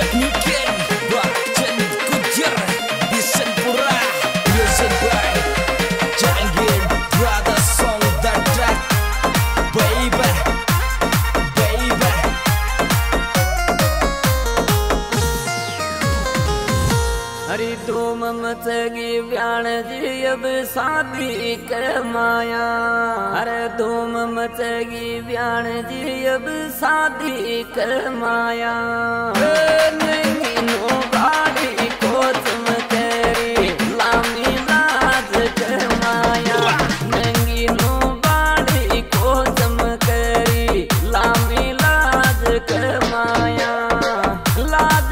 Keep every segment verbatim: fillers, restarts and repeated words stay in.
हरी धूम मचगी ब्याण जी अब शादी के माया। अरे धूम मचगी ब्याण जी अब शादी के माया। नहीं नो गाड़ी को चमकेरी लामी लाज के माया। नहीं नो गाड़ी को चमकेरी लामी लाज के माया। लाज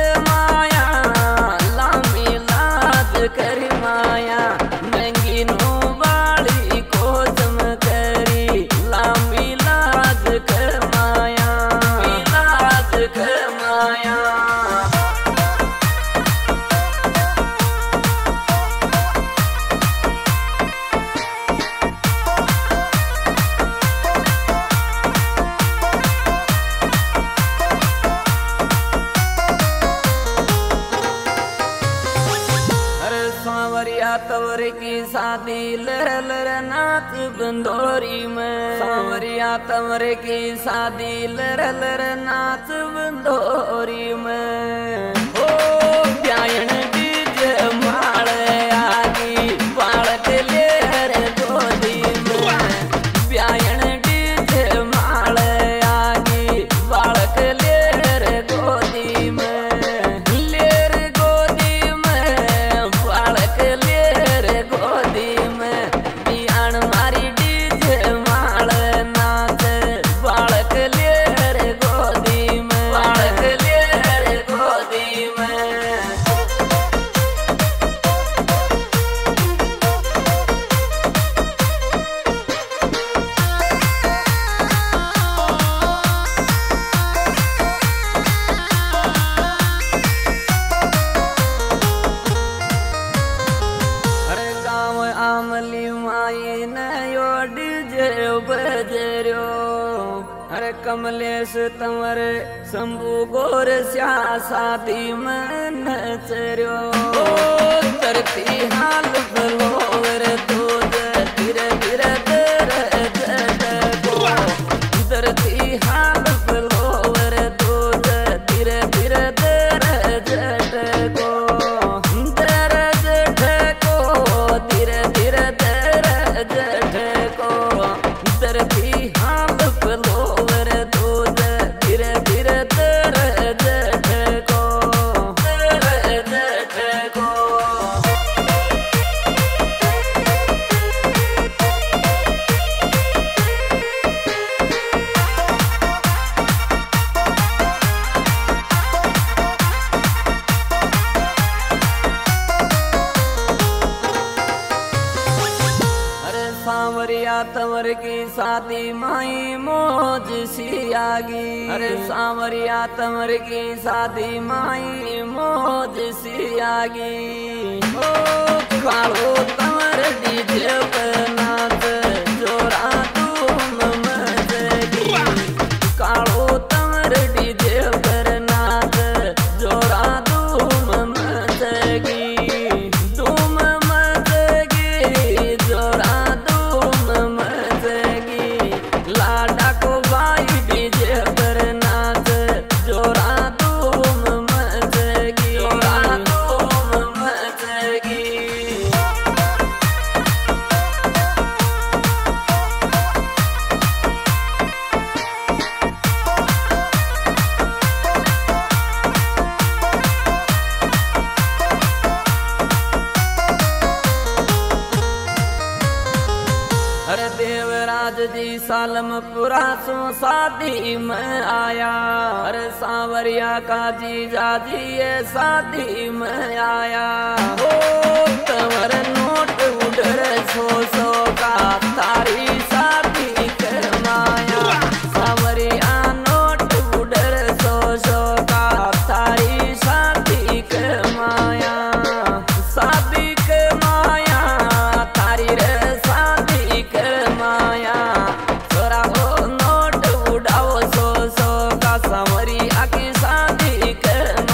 कर माया नंगी नो बाड़ी को चमकरी लामी लाज कर माया। लाज कर माया। सांवरिया तवर की शादी लर लर नाच बंदोरी में। सांवरिया तवर की शादी लर लर नाच बंदोरी में। ओ ब्यायन डीजे माल आगी बालक लेर गोदी में। ब्यायन डीजे माल आगी बालक लेर गोदी में। बजरो अरे कमलेश तंवर शंभु गोर स्या शादी में नचरो। धरती हाल बलोर दूध धीरे धीरे धरती हाल बलोर दूध धीरे धीरे जट को दर जट को धीरे धीरे जट को। धरती हाल बलोर दूध धीरे धीरे दर जट को दर जट को। सांवरिया तंवर की शादी माई मौज सी आगी। अरे सांवरिया तंवर की शादी माई मौज सी आगी। ओ कालो तंवर डीजे पर नाच जोरा धूम मचगी। कालो तंवर डीजे पर नाच जोरा धूम मचगी। धूम मचगी जोरा लाडा को भाई डीजे पर नाच जोरा धूम मचगी। जोरा धूम मचगी। अरे देवराज जी सालमपुरा सो शादी में आया। अरे सांवरिया का जीजा जी ये शादी में आया। ओ तंवर नोट उधर सो सो का तारी शादी कर माया। सांवरिया नोट उधर सो सो का तारी शादी कर माया। शादी के माया तारी रे शादी कर माया। छोरा हो नोट उड़ाओ सो सो का सांवरिया की शादी कर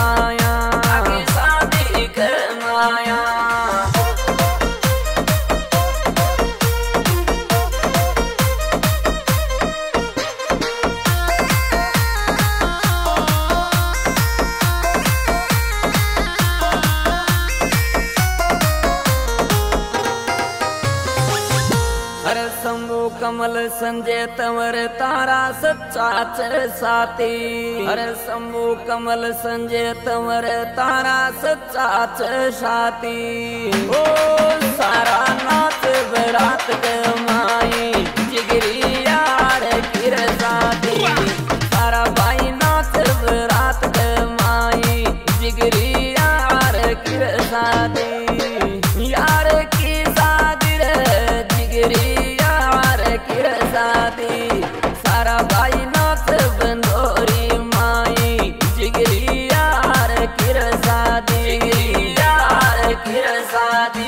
संजय तंवर तारा सच्चा च साथी। अरे शंभू कमल संजय तंवर तारा सच्चा च साथी। ओ सारा नाच बरात कमाई जिगरी यार किर साथी। सारा भाई नाच बरात कमाई जिगरी यार किर साथी। यार की शादी रे जिगरी यार किर शादी। सारा भाई नाच बंदोरी माई जिगरी यार किर शादी। जिगरी यार किर शादी।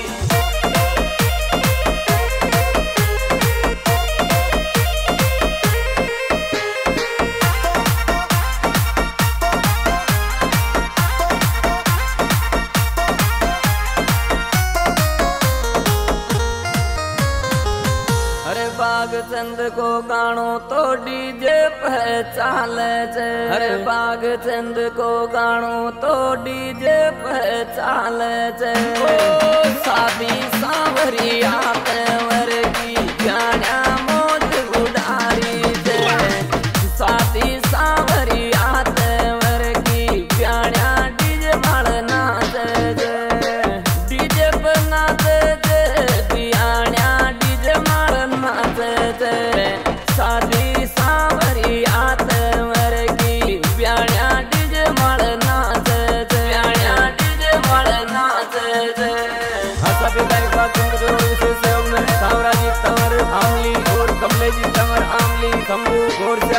बागचंद को गानो तो डीजे पे चाले छे। अरे बागचंद को गानो तो डीजे पे चाले छे। ओ शादी सांवरिया तंवर की गाना मौज उड़ारी छे। शादी सांवरिया तंवर की गाना डीजे माल नाचे छे। डीजे पे नाचे छे बियाणा डीजे माल नाचे छे। शादी सांवरिया तंवर की ब्याणा डीजे माल नाचे छे। ब्याणा डीजे माल नाचे छे। हसा बिदाई का चंद्र विशेष में सावरा जी तंवर आमली और कमले जी तंवर आमली शंभू घोर